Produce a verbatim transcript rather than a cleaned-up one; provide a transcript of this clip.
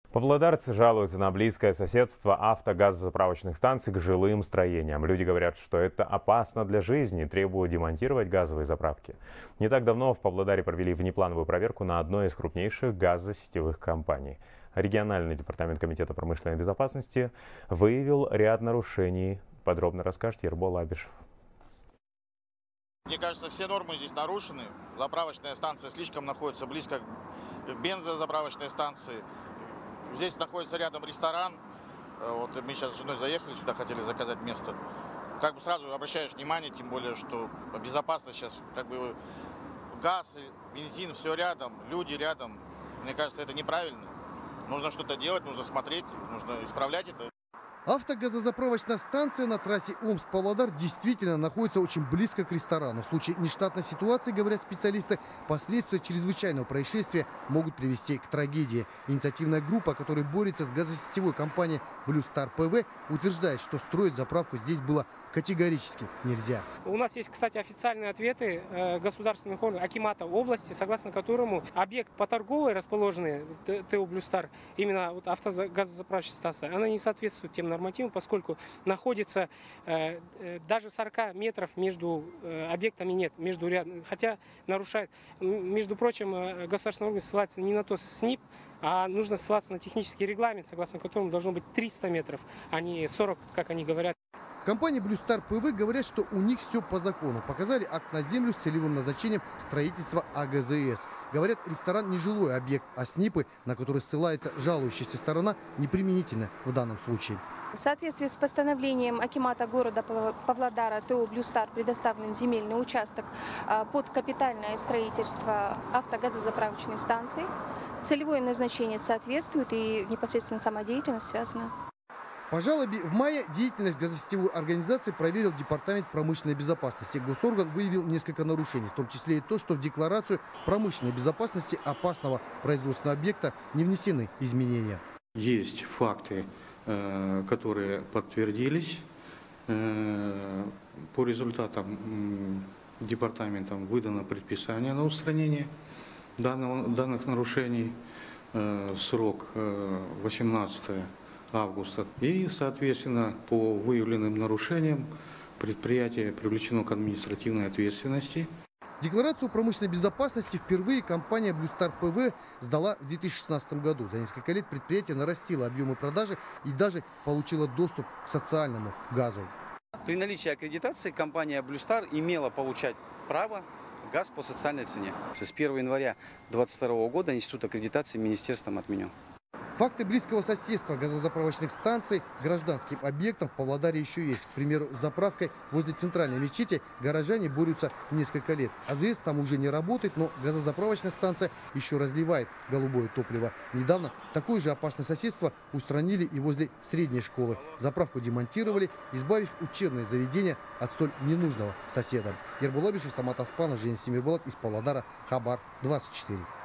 Павлодарцы жалуются на близкое соседство автогазозаправочных станций к жилым строениям. Люди говорят, что это опасно для жизни, требуют демонтировать газовые заправки. Не так давно в Павлодаре провели внеплановую проверку на одной из крупнейших газосетевых компаний. Региональный департамент Комитета промышленной безопасности выявил ряд нарушений. Подробно расскажет Ербол Абишев. Мне кажется, все нормы здесь нарушены. Заправочная станция слишком находится близко к бензозаправочной станции. Здесь находится рядом ресторан. Вот мы сейчас с женой заехали сюда, хотели заказать место. Как бы сразу обращаешь внимание, тем более, что безопасность сейчас, как бы газ, бензин, все рядом, люди рядом. Мне кажется, это неправильно. Нужно что-то делать, нужно смотреть, нужно исправлять это. Автогазозаправочная станция на трассе Омск-Павлодар действительно находится очень близко к ресторану. В случае нештатной ситуации, говорят специалисты, последствия чрезвычайного происшествия могут привести к трагедии. Инициативная группа, которая борется с газосетевой компанией Blue Star пэ вэ, утверждает, что строить заправку здесь было категорически нельзя. У нас есть, кстати, официальные ответы э, государственных органов Акимата области, согласно которому объект по торговой расположенный ТО Blue Star, именно вот автогазозаправочная станция, она не соответствует тем нормативам, поскольку находится э, э, даже сорок метров между э, объектами нет, между ряд, хотя нарушает. Между прочим, э, государственный орган ссылается не на то СНИП, а нужно ссылаться на технический регламент, согласно которому должно быть триста метров, а не сорок, как они говорят. В компании Blue Star пэ вэ говорят, что у них все по закону. Показали акт на землю с целевым назначением строительства а гэ зэ эс. Говорят, ресторан не жилой объект, а СНИПы, на которые ссылается жалующаяся сторона, неприменительны в данном случае. В соответствии с постановлением Акимата города Павлодара ТО Blue Star предоставлен земельный участок под капитальное строительство автогазозаправочной станции. Целевое назначение соответствует и непосредственно сама деятельность связана. По жалобе в мае деятельность газосетевой организации проверил Департамент промышленной безопасности. Госорган выявил несколько нарушений, в том числе и то, что в декларацию промышленной безопасности опасного производственного объекта не внесены изменения. Есть факты, которые подтвердились. По результатам департаментом выдано предписание на устранение данных нарушений. Срок восемнадцатое августа. И, соответственно, по выявленным нарушениям предприятие привлечено к административной ответственности. Декларацию промышленной безопасности впервые компания Blue Star пэ вэ сдала в две тысячи шестнадцатом году. За несколько лет предприятие нарастило объемы продажи и даже получило доступ к социальному газу. При наличии аккредитации компания Blue Star имела получать право газ по социальной цене. С первого января две тысячи двадцать второго года институт аккредитации министерством отменен. Факты близкого соседства газозаправочных станций к гражданским объектам в Павлодаре еще есть. К примеру, с заправкой возле центральной мечети горожане борются несколько лет. а зэ эс там уже не работает, но газозаправочная станция еще разливает голубое топливо. Недавно такое же опасное соседство устранили и возле средней школы. Заправку демонтировали, избавив учебное заведение от столь ненужного соседа. Ербол Абишев, Самат Аспанов, Женя Семирболат из Павлодара, Хабар двадцать четыре.